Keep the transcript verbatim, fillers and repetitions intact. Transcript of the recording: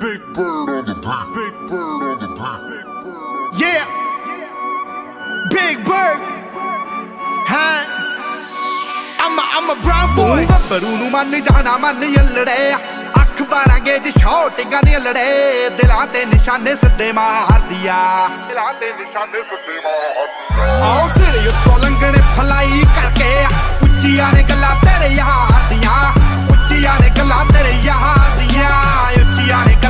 Big bird on the beat. Big bird on the beat. Yeah. Big bird. Huh? I'm a, I'm a brown boy. ਗੱਭਰੂ ਨੂੰ ਮੰਨ ਜਾਣਾ ਮੰਨ ਯੱਲੜੇ ਅੱਖ ਬਾਰਾਂਗੇ ਜੀ ਸ਼ੌਟਿੰਗਾਂ ਨੀ ਲੜੇ ਦਿਲਾਂ ਤੇ ਨਿਸ਼ਾਨੇ ਸਿੱਧੇ ਮਾਰਦੀ ਆ ਦਿਲਾਂ ਤੇ ਨਿਸ਼ਾਨੇ ਸਿੱਧੇ ਮਾਰਦੀ ਆਓ ਸਿਰ ਉੱਤੋਂ ਲੰਘਣੇ ਫਲਾਈ ਕਰਕੇ ਉੱਚੀਆਂ ਨੇ ਗੱਲਾਂ ਤੇਰੇ ਯਾਰ ਦੀਆਂ ਉੱਚੀਆਂ ਨੇ ਗੱਲਾਂ ਤੇਰੇ ਯਾਰ ਦੀਆਂ ਉੱਚੀਆਂ ਨੇ